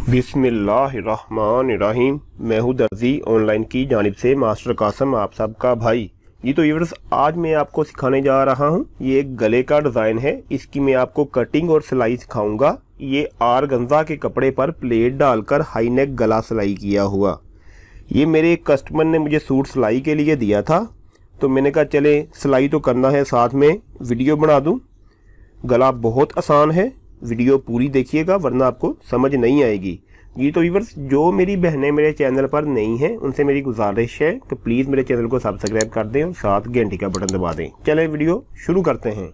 बिस्मिल्लाहिर्रहमानिर्रहीम। मैं हूँ दर्जी ऑनलाइन की जानिब से मास्टर कासम, आप सबका भाई जी। तो व्यूअर्स, आज मैं आपको सिखाने जा रहा हूँ, ये एक गले का डिज़ाइन है। इसकी मैं आपको कटिंग और सिलाई सिखाऊंगा। ये आरगंजा के कपड़े पर प्लेट डालकर हाई नेक गला सिलाई किया हुआ। ये मेरे एक कस्टमर ने मुझे सूट सिलाई के लिए दिया था, तो मैंने कहा चले सिलाई तो करना है, साथ में वीडियो बना दूँ। गला बहुत आसान है, वीडियो पूरी देखिएगा वरना आपको समझ नहीं आएगी जी। तो व्यूअर्स, जो मेरी बहनें मेरे चैनल पर नहीं हैं उनसे मेरी गुजारिश है कि प्लीज़ मेरे चैनल को सब्सक्राइब कर दें और साथ घंटी का बटन दबा दें। चलें वीडियो शुरू करते हैं।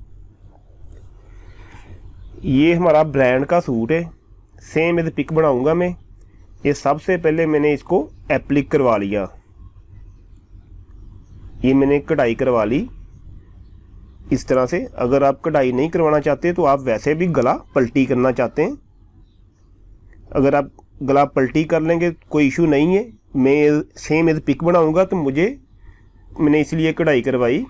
ये हमारा ब्रांड का सूट है, सेम एज पिक बनाऊंगा मैं। ये सबसे पहले मैंने इसको एप्लिक करवा लिया, ये मैंने कढ़ाई करवा ली इस तरह से। अगर आप कढ़ाई नहीं करवाना चाहते तो आप वैसे भी गला पलटी करना चाहते हैं, अगर आप गला पलटी कर लेंगे कोई इशू नहीं है। मैं सेम एज पिक बनाऊंगा तो मैंने इसलिए कढ़ाई करवाई।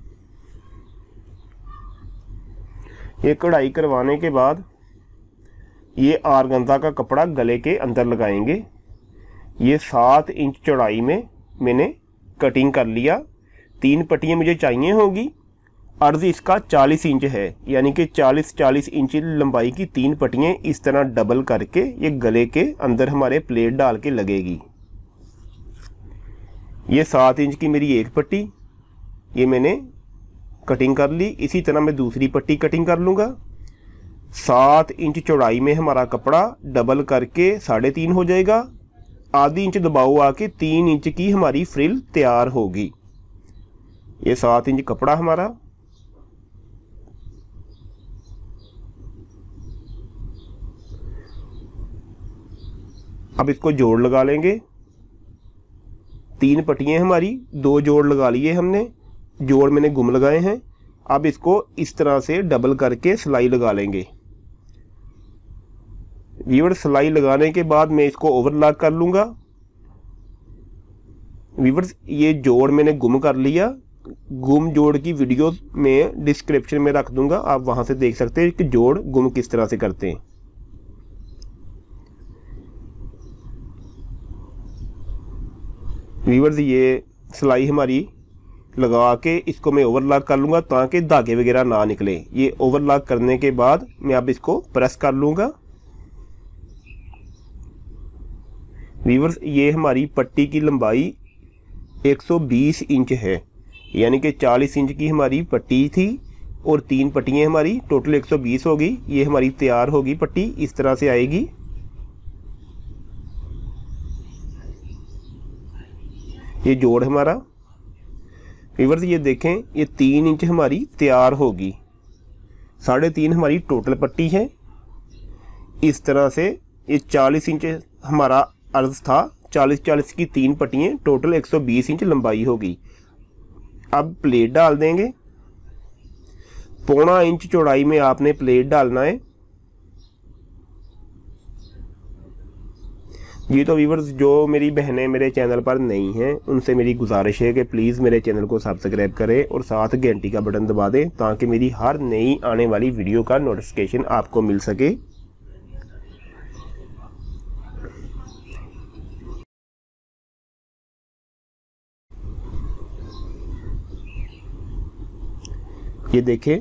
ये कढ़ाई करवाने के बाद ये आरगंजा का कपड़ा गले के अंदर लगाएंगे। ये 7 इंच चौड़ाई में मैंने कटिंग कर लिया। 3 पट्टियाँ मुझे चाहिए होगी। अर्ज इसका 40 इंच है, यानी कि 40 इंच लंबाई की 3 पट्टियाँ इस तरह डबल करके ये गले के अंदर हमारे प्लेट डाल के लगेगी। ये 7 इंच की मेरी एक पट्टी, ये मैंने कटिंग कर ली। इसी तरह मैं दूसरी पट्टी कटिंग कर लूँगा। 7 इंच चौड़ाई में हमारा कपड़ा डबल करके 3.5 हो जाएगा। आधी इंच दबाव आके 3 इंच की हमारी फ्रिल तैयार होगी। ये 7 इंच कपड़ा हमारा। अब इसको जोड़ लगा लेंगे। 3 पट्टियाँ हमारी, 2 जोड़ लगा लिए हमने, जोड़ मैंने गुम लगाए हैं। अब इसको इस तरह से डबल करके सिलाई लगा लेंगे। व्यूअर्स, सिलाई लगाने के बाद मैं इसको ओवरलॉक कर लूँगा। व्यूअर्स, ये जोड़ मैंने गुम कर लिया। गुम जोड़ की वीडियो मैं डिस्क्रिप्शन में रख दूंगा, आप वहाँ से देख सकते हैं कि जोड़ गुम किस तरह से करते हैं। व्यूअर्स, ये सिलाई हमारी लगा के इसको मैं ओवरलॉक कर लूँगा ताकि धागे वगैरह ना निकले। ये ओवरलॉक करने के बाद मैं अब इसको प्रेस कर लूँगा। व्यूअर्स, ये हमारी पट्टी की लंबाई 120 इंच है, यानी कि 40 इंच की हमारी पट्टी थी और 3 पट्टियाँ हमारी टोटल 120 होगी। ये हमारी तैयार होगी पट्टी, इस तरह से आएगी। ये जोड़ हमारा। व्यूअर्स, ये देखें, ये 3 इंच हमारी तैयार होगी। 3.5 हमारी टोटल पट्टी है। इस तरह से ये 40 इंच हमारा अर्ज था। 40 की 3 पट्टियाँ, टोटल 120 इंच लंबाई होगी। अब प्लेट डाल देंगे। 1.25 इंच चौड़ाई में आपने प्लेट डालना है जी। तो व्यूअर्स, जो मेरी बहनें मेरे चैनल पर नहीं हैं उनसे मेरी गुजारिश है कि प्लीज़ मेरे चैनल को सब्सक्राइब करें और साथ घंटी का बटन दबा दें ताकि मेरी हर नई आने वाली वीडियो का नोटिफिकेशन आपको मिल सके। ये देखें,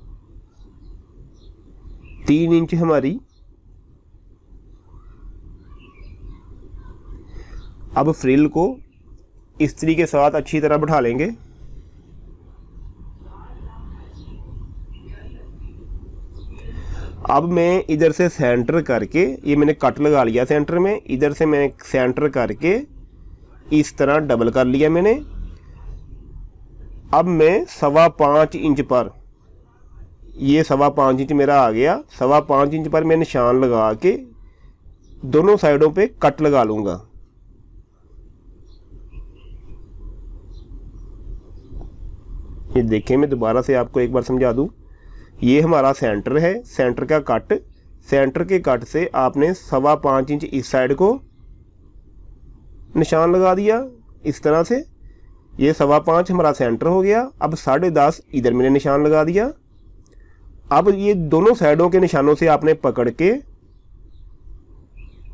3 इंच हमारी। अब फ्रिल को इस्त्री के साथ अच्छी तरह बिठा लेंगे। अब मैं इधर से सेंटर करके, ये मैंने कट लगा लिया सेंटर में, इधर से मैं सेंटर करके इस तरह डबल कर लिया मैंने। अब मैं 5.25 इंच पर, ये 5.25 इंच मेरा आ गया। 5.25 इंच पर मैं निशान लगा के दोनों साइडों पे कट लगा लूँगा। ये देखें, मैं दोबारा से आपको एक बार समझा दूं। ये हमारा सेंटर है, सेंटर का कट, सेंटर के कट से आपने 5.25 इंच इस साइड को निशान लगा दिया इस तरह से। ये 5.25 हमारा सेंटर हो गया। अब 10.5 इधर मैंने निशान लगा दिया। अब ये दोनों साइडों के निशानों से आपने पकड़ के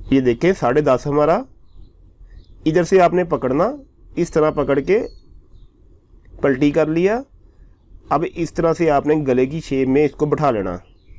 ये देखें 10.5 हमारा। इधर से आपने पकड़ना, इस तरह पकड़ के पलटी कर लिया। अब इस तरह से आपने गले की शेप में इसको बैठा लेना।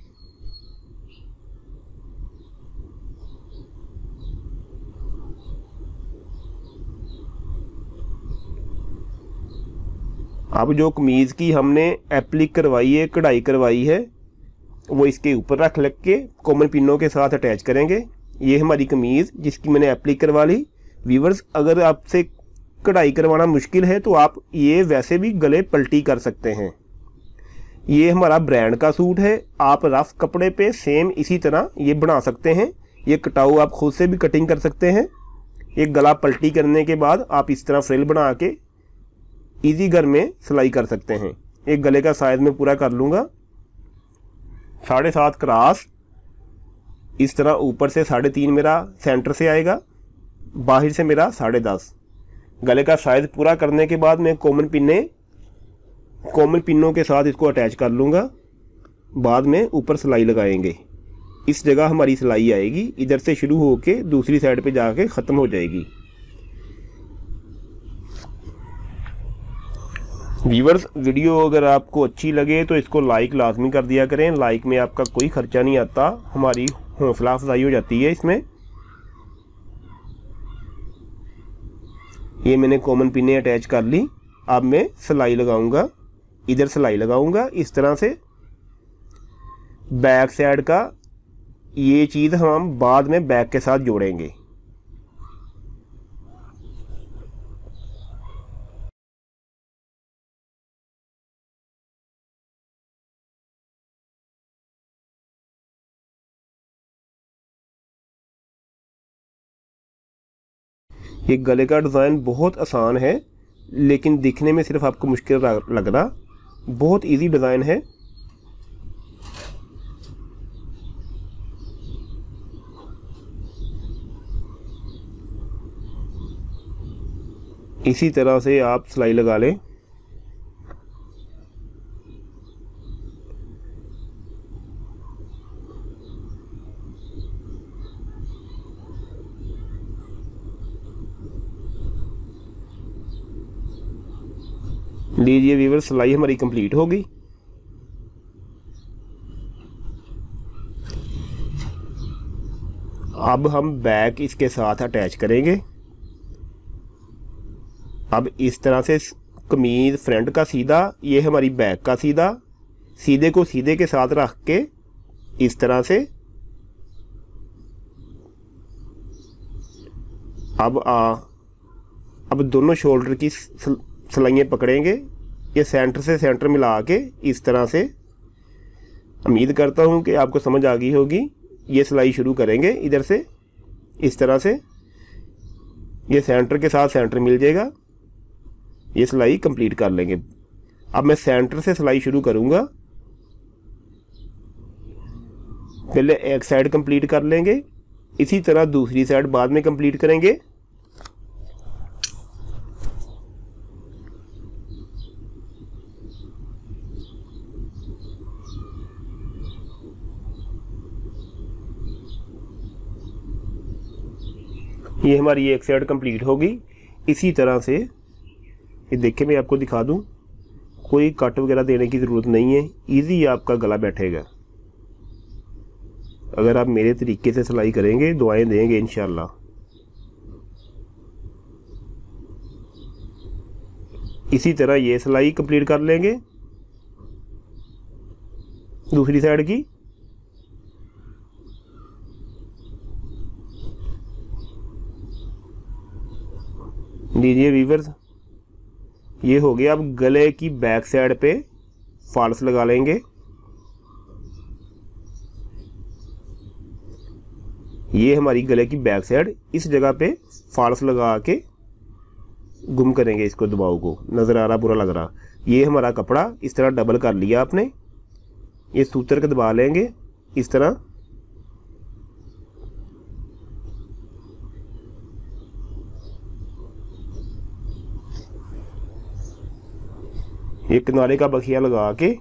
अब जो कमीज़ की हमने एप्लिक करवाई है, कढ़ाई करवाई है, वो इसके ऊपर रख लग के कॉमन पिनों के साथ अटैच करेंगे। ये हमारी कमीज़ जिसकी मैंने एप्लिक करवा ली। व्यूवर्स, अगर आपसे कढ़ाई करवाना मुश्किल है तो आप ये वैसे भी गले पलटी कर सकते हैं। ये हमारा ब्रांड का सूट है। आप रफ कपड़े पे सेम इसी तरह ये बना सकते हैं। ये कटाऊ आप खुद से भी कटिंग कर सकते हैं। ये गला पलटी करने के बाद आप इस तरह फ्रिल बना के इजी घर में सिलाई कर सकते हैं। एक गले का साइज में पूरा कर लूँगा। 7.5 क्रॉस, इस तरह ऊपर से 3.5 मेरा सेंटर से आएगा, बाहर से मेरा 10.5। गले का साइज पूरा करने के बाद मैं कॉमन पिनों के साथ इसको अटैच कर लूँगा। बाद में ऊपर सिलाई लगाएंगे। इस जगह हमारी सिलाई आएगी, इधर से शुरू होके दूसरी साइड पे जाके ख़त्म हो जाएगी। व्यूवर्स, वीडियो अगर आपको अच्छी लगे तो इसको लाइक लाजमी कर दिया करें। लाइक में आपका कोई ख़र्चा नहीं आता, हमारी हौसला अफजाई हो जाती है इसमें। ये मैंने कॉमन पिने अटैच कर ली। अब मैं सिलाई लगाऊंगा, इधर सिलाई लगाऊंगा इस तरह से। बैक साइड का ये चीज़ हम बाद में बैक के साथ जोड़ेंगे। ये गले का डिज़ाइन बहुत आसान है, लेकिन दिखने में सिर्फ आपको मुश्किल लग रहा। बहुत इजी डिज़ाइन है। इसी तरह से आप सिलाई लगा लें। लीजिए व्यूअर्स, सिलाई हमारी कंप्लीट हो गई। अब हम बैक इसके साथ अटैच करेंगे। अब इस तरह से कमीज फ्रंट का सीधा, ये हमारी बैक का सीधा। सीधे को सीधे के साथ रख के इस तरह से अब दोनों शोल्डर की सिलाइयाँ पकड़ेंगे। ये सेंटर से सेंटर मिला के इस तरह से। उम्मीद करता हूँ कि आपको समझ आ गई होगी। ये सिलाई शुरू करेंगे इधर से इस तरह से। ये सेंटर के साथ सेंटर मिल जाएगा। ये सिलाई कंप्लीट कर लेंगे। अब मैं सेंटर से सिलाई शुरू करूँगा। पहले एक साइड कंप्लीट कर लेंगे, इसी तरह दूसरी साइड बाद में कंप्लीट करेंगे। ये हमारी एक साइड कंप्लीट होगी। इसी तरह से ये देखिए, मैं आपको दिखा दूं, कोई कट वगैरह देने की ज़रूरत नहीं है। इजी आपका गला बैठेगा अगर आप मेरे तरीके से सिलाई करेंगे, दुआएं देंगे इंशाल्लाह। इसी तरह ये सिलाई कंप्लीट कर लेंगे दूसरी साइड की। लीजिए वीवर्स, ये हो गया। अब गले की बैक साइड पे फॉल्स लगा लेंगे। ये हमारी गले की बैक साइड, इस जगह पे फॉल्स लगा के गुम करेंगे इसको। दबाव को नज़र आ रहा, बुरा लग रहा। ये हमारा कपड़ा इस तरह डबल कर लिया आपने। ये सूत्र के दबा लेंगे इस तरह। ये किनारे का बखिया लगा के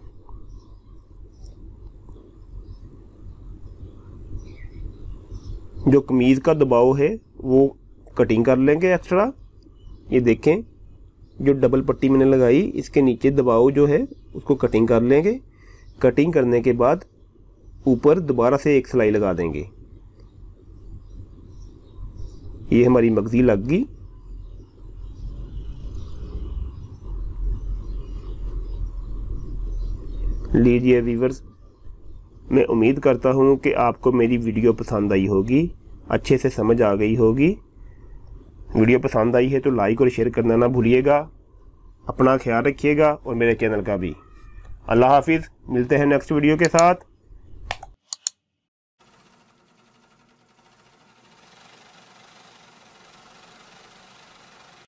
जो कमीज़ का दबाव है वो कटिंग कर लेंगे एक्स्ट्रा। ये देखें, जो डबल पट्टी मैंने लगाई इसके नीचे दबाव जो है उसको कटिंग कर लेंगे। कटिंग करने के बाद ऊपर दोबारा से एक सिलाई लगा देंगे। ये हमारी मगज़ी लग गई। लीजिए व्यूअर्स, मैं उम्मीद करता हूँ कि आपको मेरी वीडियो पसंद आई होगी, अच्छे से समझ आ गई होगी। वीडियो पसंद आई है तो लाइक और शेयर करना ना भूलिएगा। अपना ख्याल रखिएगा और मेरे चैनल का भी। अल्लाह हाफिज़। मिलते हैं नेक्स्ट वीडियो के साथ।